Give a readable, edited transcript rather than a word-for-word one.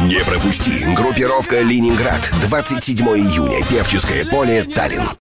Не пропусти. Группировка «Ленинград». 27 июня. Певческое поле, Таллин.